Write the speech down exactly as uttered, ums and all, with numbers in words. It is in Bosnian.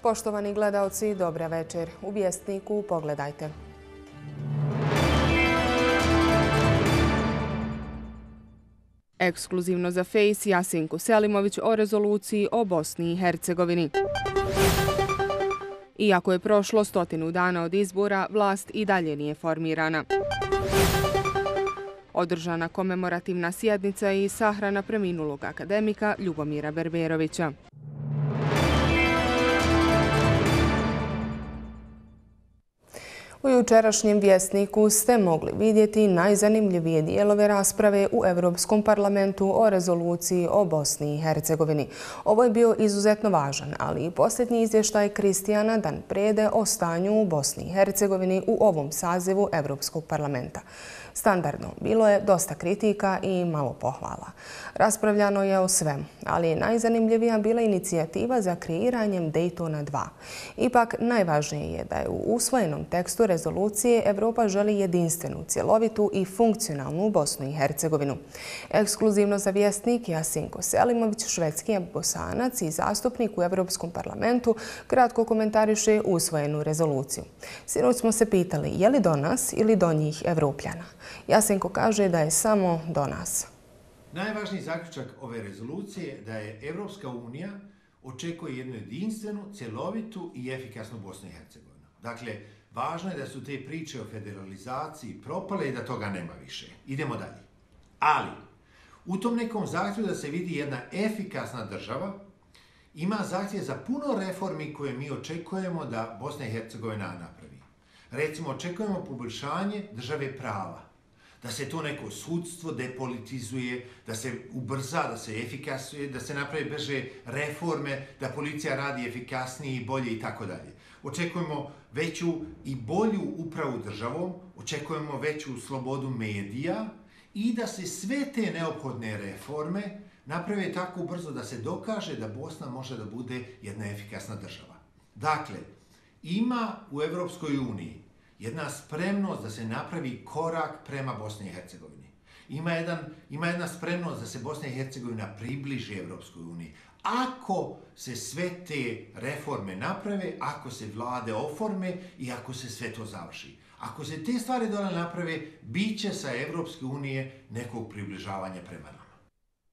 Poštovani gledaoci, dobra večer. U Vjesniku pogledajte. Ekskluzivno za Face Jasenko Selimović o rezoluciji o Bosni i Hercegovini. Iako je prošlo stotinu dana od izbora, vlast i dalje nije formirana. Održana komemorativna sjednica i sahrana preminulog akademika Ljubomira Berberovića. U jučerašnjem Vjesniku ste mogli vidjeti najzanimljivije dijelove rasprave u Europskom parlamentu o rezoluciji o Bosni i Hercegovini. Ovo je bio izuzetno važan, ali i posljednji izvještaj Kristijana Dan Prede o stanju u Bosni i Hercegovini u ovom sazivu Europskog parlamenta. Standardno, bilo je dosta kritika i malo pohvala. Raspravljano je o svemu, ali je najzanimljivija bila inicijativa za kreiranjem Daytona dva. Ipak, najvažnije je da je u usvojenom tekstu rezolucije Evropa želi jedinstvenu, cjelovitu i funkcionalnu Bosnu i Hercegovinu. Ekskluzivno za Vjesnik Jasenko Selimović, švedski je Bosanac i zastupnik u Europskom parlamentu, kratko komentariše usvojenu rezoluciju. Sinoć smo se pitali je li do nas ili do njih Evropljana. Jasenko kaže da je samo do nas. Najvažniji zaključak ove rezolucije je da je Evropska unija očekuje jednu jedinstvenu, cjelovitu i efikasnu Bosnu i Hercegovinu. Dakle, važno je da su te priče o federalizaciji propale i da toga nema više. Idemo dalje. Ali, u tom nekom zahtjevu da se vidi jedna efikasna država, ima zahtjev za puno reformi koje mi očekujemo da Bosna i Hercegovina napravi. Recimo, očekujemo poboljšanje države prava, da se to neko sudstvo depolitizuje, da se ubrza, da se efikasuje, da se napravi brže reforme, da policija radi efikasnije i bolje i tako dalje. Očekujemo veću i bolju upravu državom, očekujemo veću slobodu medija i da se sve te neophodne reforme naprave tako brzo da se dokaže da Bosna može da bude jedna efikasna država. Dakle, ima u Evropskoj uniji jedna spremnost da se napravi korak prema Bosni i Hercegovini. Ima, jedan, ima jedna spremnost da se Bosna i Hercegovina približi Evropskoj uniji. Ako se sve te reforme naprave, ako se vlade oforme i ako se sve to završi. Ako se te stvari dole naprave, bit će sa Evropske unije nekog približavanja prema nama.